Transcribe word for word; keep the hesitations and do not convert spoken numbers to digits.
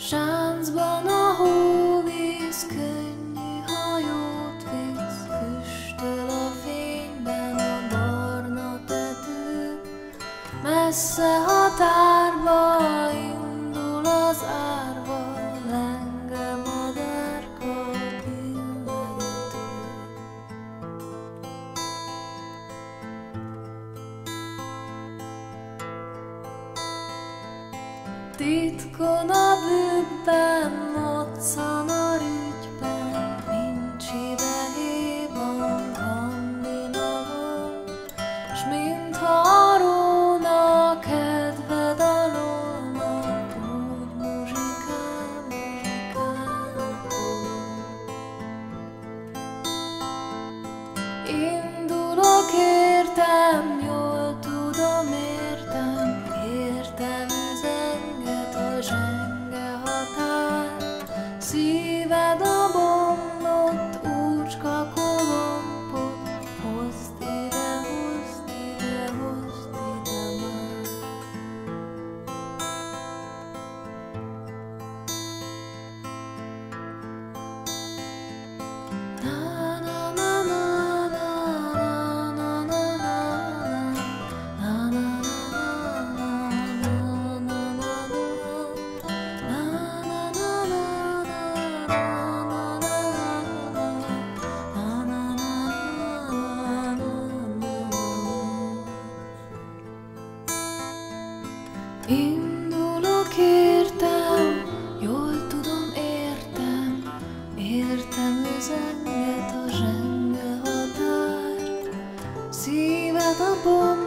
Sáncban a hóvíz könnyű hajót visz, füstöl a fényben a barna tető. Messze határba indul az árva, lenge madárka billengető. Titkon a bükben, moccan a rügyben, Vincsi Behéban, Skandinavon, s mintha a róna kedve dalolna, úgy muzsikál, muzsikál a kolom. Indulok, értem, jól tudom, értem, értem üzenget a zsenge határ. Szíved a bomlott úrcska kolompot, hozd ide, hozd ide, hozd ide már. Na na na na na na na na na na. Indulok, értem, jól tudom, értem, értem üzenget a zsenge határ. Szíved a bomb